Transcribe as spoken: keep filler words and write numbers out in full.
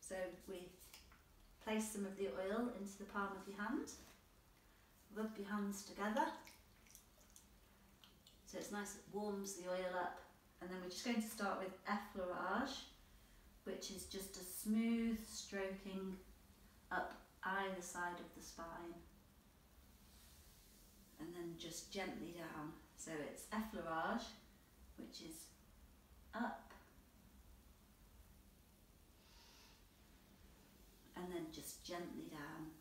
So we place some of the oil into the palm of your hand, rub your hands together, so it's nice, it warms the oil up, and then we're just going to start with Effleurage, which is just a smooth stroking up either side of the spine, and then just gently down. So it's Effleurage, which is up, and then just gently down.